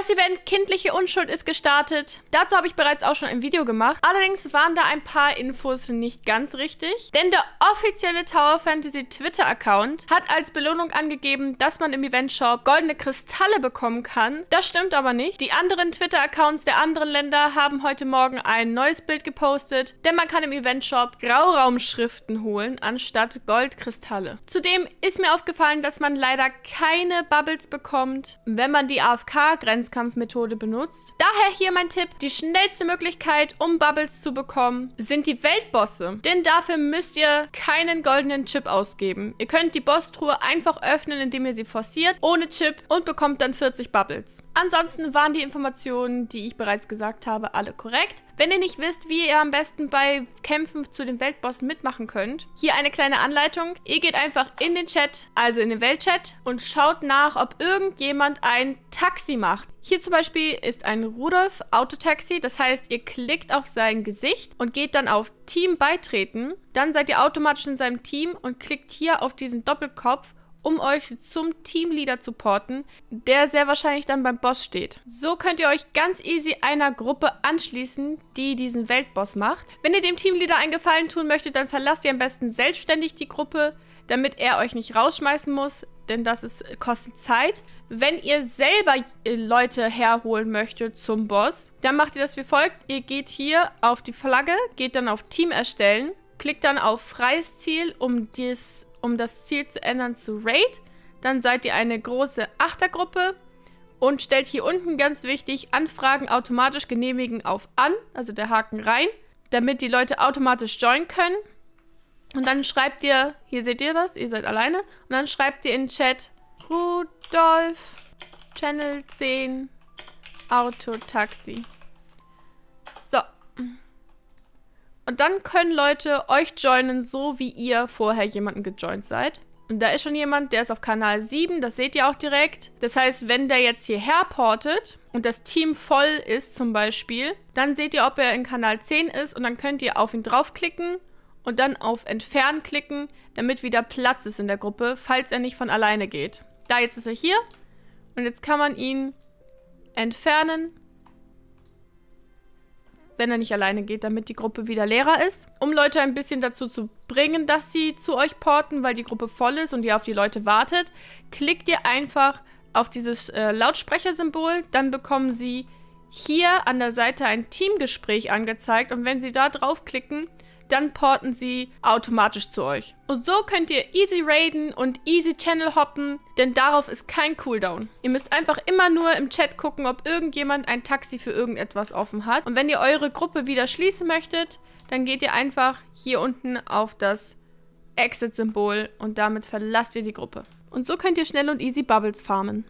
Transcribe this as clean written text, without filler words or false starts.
Das Event Kindliche Unschuld ist gestartet. Dazu habe ich bereits auch schon ein Video gemacht. Allerdings waren da ein paar Infos nicht ganz richtig. Denn der offizielle Tower Fantasy Twitter-Account hat als Belohnung angegeben, dass man im Event-Shop goldene Kristalle bekommen kann. Das stimmt aber nicht. Die anderen Twitter-Accounts der anderen Länder haben heute Morgen ein neues Bild gepostet. Denn man kann im Event-Shop Grauraumschriften holen, anstatt Goldkristalle. Zudem ist mir aufgefallen, dass man leider keine Bubbles bekommt, wenn man die AFK-Grenzkampfmethode benutzt. Daher hier mein Tipp: Die schnellste Möglichkeit, um Bubbles zu bekommen, sind die Weltbosse. Denn dafür müsst ihr keinen goldenen Chip ausgeben. Ihr könnt die Bosstruhe einfach öffnen, indem ihr sie forciert, ohne Chip, und bekommt dann 40 Bubbles. Ansonsten waren die Informationen, die ich bereits gesagt habe, alle korrekt. Wenn ihr nicht wisst, wie ihr am besten bei Kämpfen zu den Weltbossen mitmachen könnt, hier eine kleine Anleitung. Ihr geht einfach in den Chat, also in den Weltchat, und schaut nach, ob irgendjemand ein Taxi macht. Hier zum Beispiel ist ein Rudolf Autotaxi, das heißt, ihr klickt auf sein Gesicht und geht dann auf Team beitreten. Dann seid ihr automatisch in seinem Team und klickt hier auf diesen Doppelkopf, um euch zum Teamleader zu porten, der sehr wahrscheinlich dann beim Boss steht. So könnt ihr euch ganz easy einer Gruppe anschließen, die diesen Weltboss macht. Wenn ihr dem Teamleader einen Gefallen tun möchtet, dann verlasst ihr am besten selbstständig die Gruppe, damit er euch nicht rausschmeißen muss, denn das kostet Zeit. Wenn ihr selber Leute herholen möchtet zum Boss, dann macht ihr das wie folgt. Ihr geht hier auf die Flagge, geht dann auf Team erstellen, klickt dann auf freies Ziel, um das Ziel zu ändern zu Raid. Dann seid ihr eine große Achtergruppe und stellt hier unten, ganz wichtig, Anfragen automatisch genehmigen auf an, also der Haken rein, damit die Leute automatisch joinen können. Und dann schreibt ihr, hier seht ihr das, ihr seid alleine, und dann schreibt ihr in den Chat Rudolf Channel 10 Autotaxi. So. Und dann können Leute euch joinen, so wie ihr vorher jemanden gejoint seid. Und da ist schon jemand, der ist auf Kanal 7, das seht ihr auch direkt. Das heißt, wenn der jetzt hierher portet und das Team voll ist zum Beispiel, dann seht ihr, ob er in Kanal 10 ist, und dann könnt ihr auf ihn draufklicken und dann auf Entfernen klicken, damit wieder Platz ist in der Gruppe, falls er nicht von alleine geht. Da, jetzt ist er hier, und jetzt kann man ihn entfernen, wenn er nicht alleine geht, damit die Gruppe wieder leerer ist. Um Leute ein bisschen dazu zu bringen, dass sie zu euch porten, weil die Gruppe voll ist und ihr auf die Leute wartet, klickt ihr einfach auf dieses Lautsprechersymbol, dann bekommen sie hier an der Seite ein Teamgespräch angezeigt, und wenn sie da draufklicken, dann porten sie automatisch zu euch. Und so könnt ihr easy raiden und easy Channel hoppen, denn darauf ist kein Cooldown. Ihr müsst einfach immer nur im Chat gucken, ob irgendjemand ein Taxi für irgendetwas offen hat. Und wenn ihr eure Gruppe wieder schließen möchtet, dann geht ihr einfach hier unten auf das Exit-Symbol und damit verlasst ihr die Gruppe. Und so könnt ihr schnell und easy Bubbles farmen.